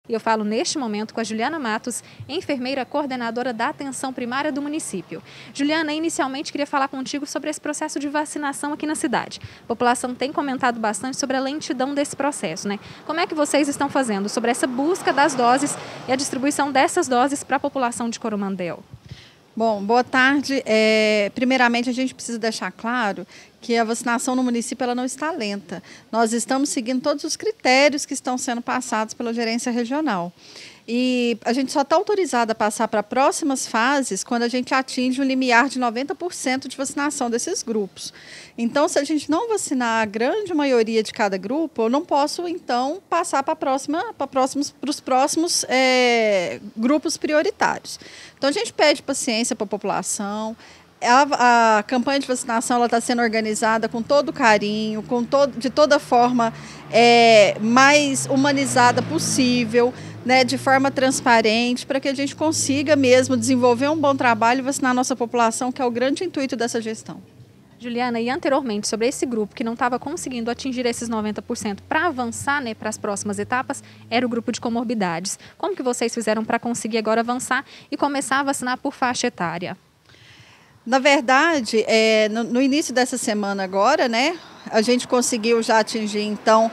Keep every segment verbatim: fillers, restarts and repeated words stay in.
E eu falo neste momento com a Juliana Matos, enfermeira coordenadora da atenção primária do município. Juliana, inicialmente queria falar contigo sobre esse processo de vacinação aqui na cidade. A população tem comentado bastante sobre a lentidão desse processo, né? Como é que vocês estão fazendo sobre essa busca das doses e a distribuição dessas doses para a população de Coromandel? Bom, boa tarde. É, primeiramente, a gente precisa deixar claro que a vacinação no município ela não está lenta. Nós estamos seguindo todos os critérios que estão sendo passados pela gerência regional. E a gente só está autorizado a passar para próximas fases quando a gente atinge um limiar de noventa por cento de vacinação desses grupos. Então, se a gente não vacinar a grande maioria de cada grupo, eu não posso, então, passar para próxima, para próximos, para os próximos é, grupos prioritários. Então, a gente pede paciência para a população. A, a campanha de vacinação está sendo organizada com todo carinho, com todo, de toda forma é, mais humanizada possível, né, de forma transparente, para que a gente consiga mesmo desenvolver um bom trabalho e vacinar a nossa população, que é o grande intuito dessa gestão. Juliana, e anteriormente, sobre esse grupo que não estava conseguindo atingir esses noventa por cento para avançar, né, para as próximas etapas, era o grupo de comorbidades. Como que vocês fizeram para conseguir agora avançar e começar a vacinar por faixa etária? Na verdade, é, no, no início dessa semana agora, né, a gente conseguiu já atingir, então,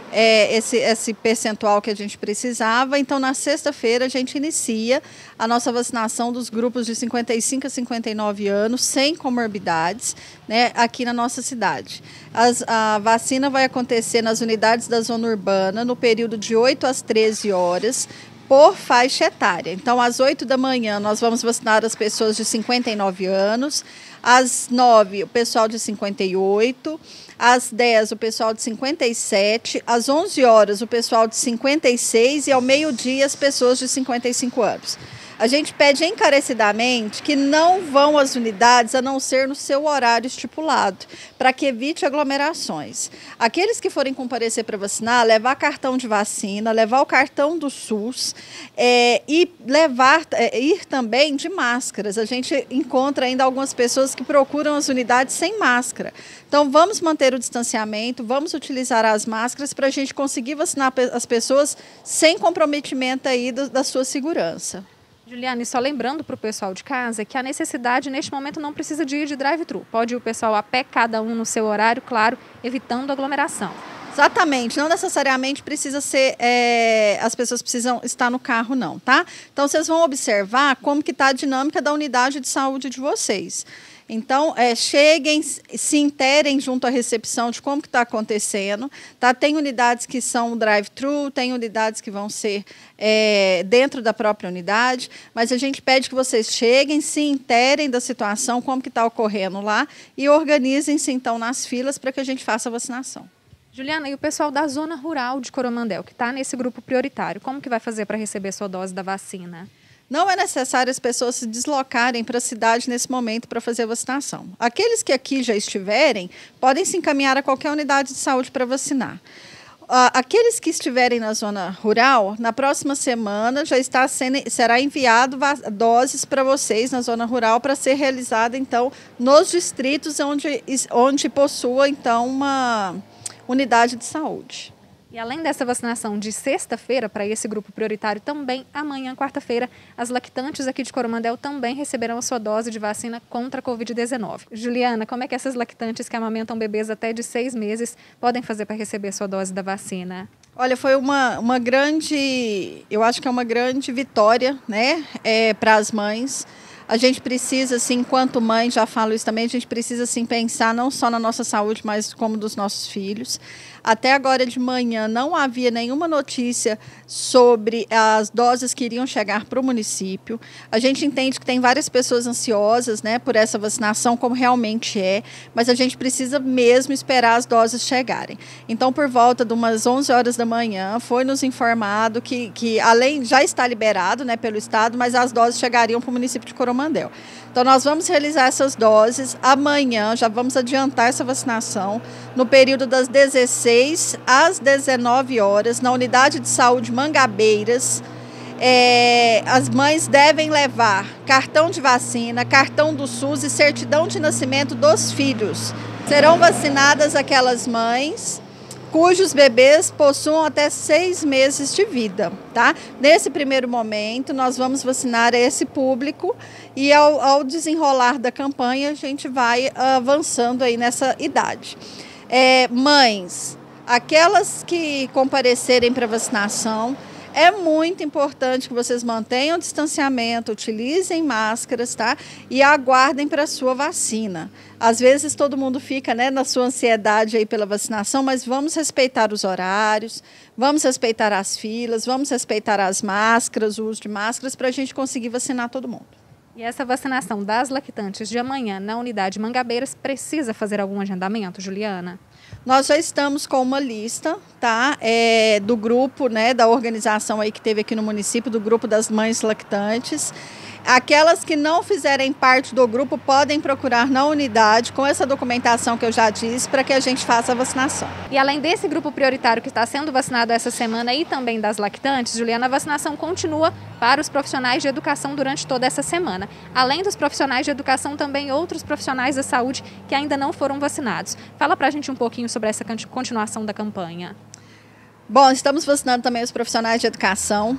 é, esse, esse percentual que a gente precisava. Então, na sexta-feira, a gente inicia a nossa vacinação dos grupos de cinquenta e cinco a cinquenta e nove anos, sem comorbidades, né, aqui na nossa cidade. As, a vacina vai acontecer nas unidades da zona urbana, no período de oito às treze horas, por faixa etária. Então, às oito da manhã, nós vamos vacinar as pessoas de cinquenta e nove anos, às nove, o pessoal de cinquenta e oito, às dez, o pessoal de cinquenta e sete, às onze horas, o pessoal de cinquenta e seis e ao meio-dia, as pessoas de cinquenta e cinco anos. A gente pede encarecidamente que não vão às unidades a não ser no seu horário estipulado, para que evite aglomerações. Aqueles que forem comparecer para vacinar, levar cartão de vacina, levar o cartão do SUS é, e levar, é, ir também de máscaras. A gente encontra ainda algumas pessoas que procuram as unidades sem máscara. Então, vamos manter o distanciamento, vamos utilizar as máscaras para a gente conseguir vacinar as pessoas sem comprometimento aí do, da sua segurança. Juliana, e só lembrando para o pessoal de casa que a necessidade neste momento não precisa de ir de drive-thru. Pode ir o pessoal a pé, cada um no seu horário, claro, evitando aglomeração. Exatamente, não necessariamente precisa ser, é, as pessoas precisam estar no carro não, tá? Então, vocês vão observar como que está a dinâmica da unidade de saúde de vocês. Então, é, cheguem, se interem junto à recepção de como que está acontecendo. Tá? Tem unidades que são drive-thru, tem unidades que vão ser é, dentro da própria unidade, mas a gente pede que vocês cheguem, se interem da situação, como que está ocorrendo lá, e organizem-se, então, nas filas para que a gente faça a vacinação. Juliana, e o pessoal da zona rural de Coromandel, que está nesse grupo prioritário, como que vai fazer para receber sua dose da vacina? Não é necessário as pessoas se deslocarem para a cidade nesse momento para fazer a vacinação. Aqueles que aqui já estiverem, podem se encaminhar a qualquer unidade de saúde para vacinar. Aqueles que estiverem na zona rural, na próxima semana já está sendo, será enviado doses para vocês na zona rural para ser realizada, então, nos distritos onde, onde possua, então, uma unidade de saúde. E além dessa vacinação de sexta-feira para esse grupo prioritário, também amanhã, quarta-feira, as lactantes aqui de Coromandel também receberão a sua dose de vacina contra a covid dezenove. Juliana, como é que essas lactantes que amamentam bebês até de seis meses podem fazer para receber a sua dose da vacina? Olha, foi uma, uma grande, eu acho que é uma grande vitória, né, é, para as mães. A gente precisa, assim, enquanto mãe, já falo isso também, a gente precisa, assim, pensar não só na nossa saúde, mas como dos nossos filhos. Até agora de manhã não havia nenhuma notícia sobre as doses que iriam chegar para o município. A gente entende que tem várias pessoas ansiosas, né, por essa vacinação, como realmente é, mas a gente precisa mesmo esperar as doses chegarem. Então, por volta de umas onze horas da manhã, foi nos informado que, que além, já está liberado, né, pelo Estado, mas as doses chegariam para o município de Coromandel. Então, nós vamos realizar essas doses amanhã, já vamos adiantar essa vacinação, no período das dezesseis às dezenove horas, na unidade de saúde Mangabeiras. É, as mães devem levar cartão de vacina, cartão do SUS e certidão de nascimento dos filhos. Serão vacinadas aquelas mães cujos bebês possuam até seis meses de vida, tá? Nesse primeiro momento, nós vamos vacinar esse público e ao, ao desenrolar da campanha, a gente vai avançando aí nessa idade. É, mães, aquelas que comparecerem para vacinação, é muito importante que vocês mantenham o distanciamento, utilizem máscaras, tá? E aguardem para a sua vacina. Às vezes todo mundo fica, né, na sua ansiedade aí pela vacinação, mas vamos respeitar os horários, vamos respeitar as filas, vamos respeitar as máscaras, o uso de máscaras, para a gente conseguir vacinar todo mundo. E essa vacinação das lactantes de amanhã na unidade Mangabeiras precisa fazer algum agendamento, Juliana? Nós já estamos com uma lista, tá? É, do grupo, né, da organização aí que teve aqui no município, do grupo das mães lactantes. Aquelas que não fizerem parte do grupo podem procurar na unidade com essa documentação que eu já disse para que a gente faça a vacinação. E além desse grupo prioritário que está sendo vacinado essa semana e também das lactantes, Juliana, a vacinação continua para os profissionais de educação durante toda essa semana. Além dos profissionais de educação, também outros profissionais da saúde que ainda não foram vacinados. Fala para a gente um pouquinho sobre essa continuação da campanha. Bom, estamos vacinando também os profissionais de educação.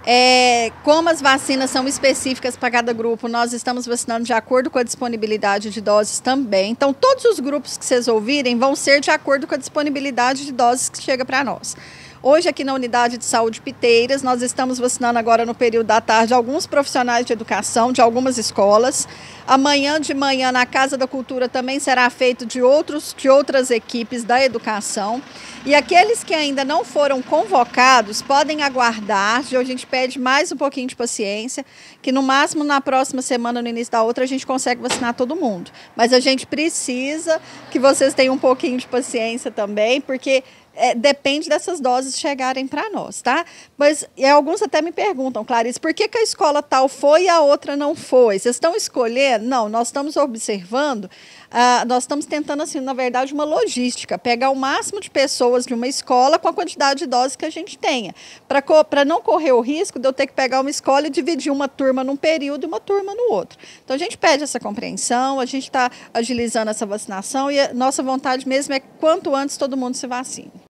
É, como as vacinas são específicas para cada grupo, nós estamos vacinando de acordo com a disponibilidade de doses também. Então, todos os grupos que vocês ouvirem vão ser de acordo com a disponibilidade de doses que chega para nós. Hoje, aqui na Unidade de Saúde Piteiras, nós estamos vacinando agora no período da tarde alguns profissionais de educação de algumas escolas. Amanhã de manhã, na Casa da Cultura, também será feito de, outros, de outras equipes da educação. E aqueles que ainda não foram convocados podem aguardar. A gente pede mais um pouquinho de paciência, que no máximo na próxima semana, no início da outra, a gente consegue vacinar todo mundo. Mas a gente precisa que vocês tenham um pouquinho de paciência também, porque É, depende dessas doses chegarem para nós, tá? Mas e alguns até me perguntam, Clarice, por que, que a escola tal foi e a outra não foi? Vocês estão escolhendo? Não, nós estamos observando, ah, nós estamos tentando, assim, na verdade, uma logística, pegar o máximo de pessoas de uma escola com a quantidade de doses que a gente tenha, para não correr o risco de eu ter que pegar uma escola e dividir uma turma num período e uma turma no outro. Então, a gente pede essa compreensão, a gente está agilizando essa vacinação e a nossa vontade mesmo é que quanto antes todo mundo se vacine.